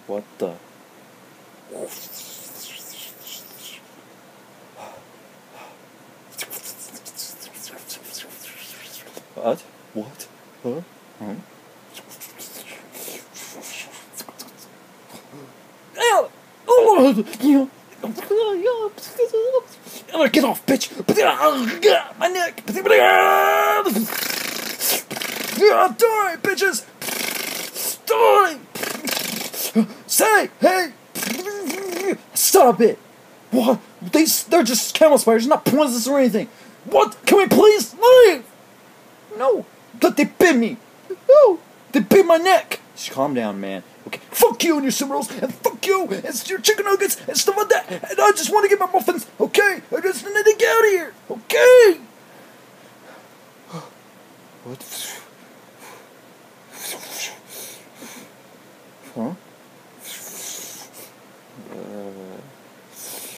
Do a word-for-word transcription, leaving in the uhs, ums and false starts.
What the? What? What? Huh? Huh? Get off, bitch! My neck! Die, bitches! Die! Say, hey! Stop it! What? They, they're just camel spiders, not poisonous or anything. What? Can we please leave? No, but they bit me. No, they bit my neck. Just calm down, man. Okay, fuck you and your cinnamon rolls, and fuck you and your chicken nuggets and stuff like that. And I just want to get my muffins. Okay, I just need to get out of here. Okay. What?